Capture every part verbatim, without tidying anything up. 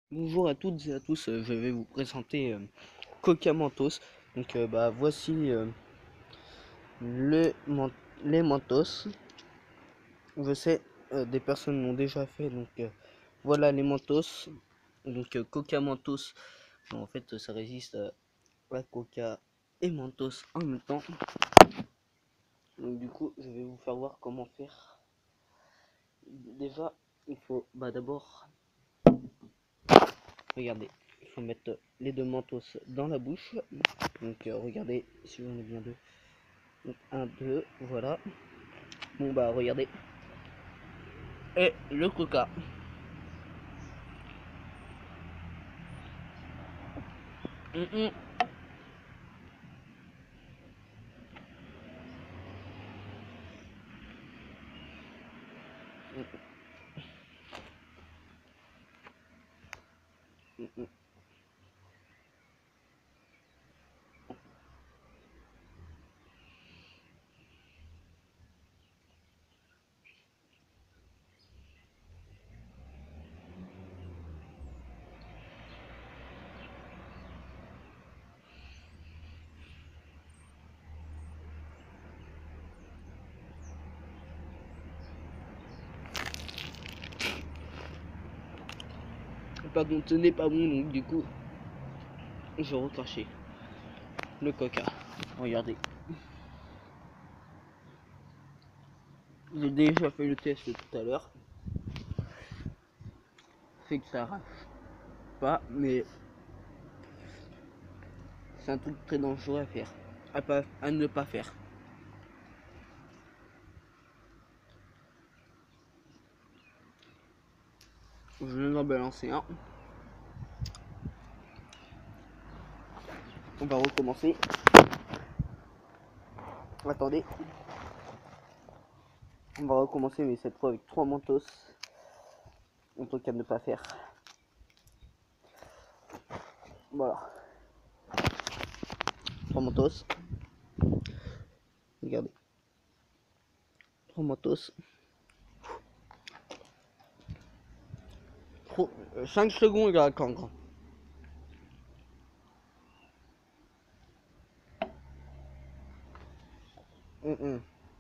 Bonjour à toutes et à tous, euh, je vais vous présenter euh, Coca Mentos. Donc euh, bah voici euh, le men- les Mentos. Je sais euh, des personnes l'ont déjà fait, donc euh, voilà les Mentos. Donc euh, Coca Mentos, bon, en fait ça résiste euh, à Coca et Mentos en même temps. Donc du coup je vais vous faire voir comment faire. Déjà il faut bah d'abord regardez, il faut mettre les deux Mentos dans la bouche. Donc euh, regardez si j'en ai bien deux. Donc un, deux, voilà. Bon bah regardez. Et le coca. Mm -mm. Mm -mm. Pardon, ce n'est pas bon, donc du coup, je recraché le coca. Regardez. J'ai déjà fait le test tout à l'heure. C'est que ça arrache pas, mais c'est un truc très dangereux à faire. À, pas, à ne pas faire. Je vais en balancer un. On va recommencer. Attendez. On va recommencer, mais cette fois avec trois Mentos. Un truc à ne pas faire. Voilà. Trois Mentos. Regardez. Trois Mentos. cinq secondes, il y a cancre. Mm -mm.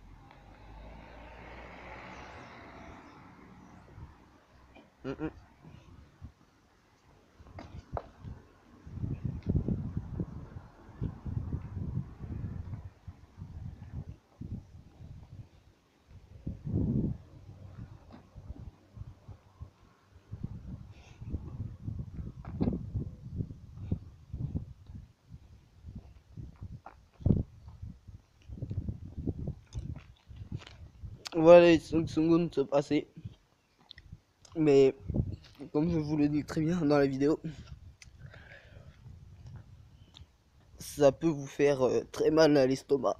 Mm -mm. Voilà, les cinq secondes se passer. Mais comme je vous le dis très bien dans la vidéo, ça peut vous faire euh, très mal à l'estomac.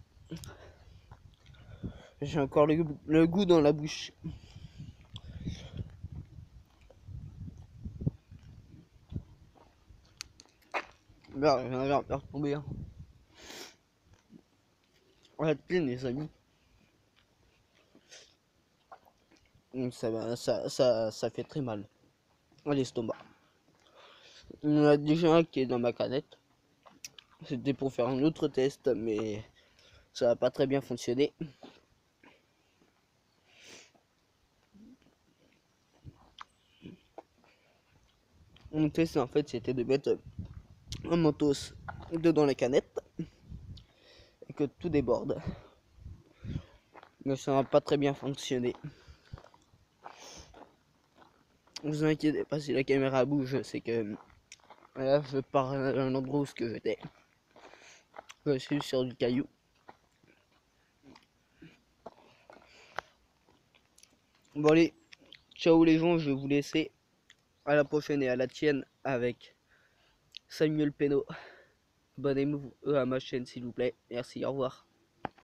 J'ai encore le, le goût dans la bouche. Là, je viens de faire tomber. Hein. On va être plein, les amis. Donc ça, va- ça, ça, ça fait très mal à l'estomac. Il y en a déjà un qui est dans ma canette. C'était pour faire un autre test, mais ça n'a pas très bien fonctionné. Mon test, en fait, c'était de mettre un Mentos dedans la canette et que tout déborde. Mais ça n'a pas très bien fonctionné. Ne vous inquiétez pas si la caméra bouge, c'est que là je pars à un endroit où que j'étais. Je suis sur du caillou. Bon allez, ciao les gens, je vais vous laisser. À la prochaine et à la tienne avec Samuel Penaud. Abonnez-vous à ma chaîne s'il vous plaît. Merci, au revoir.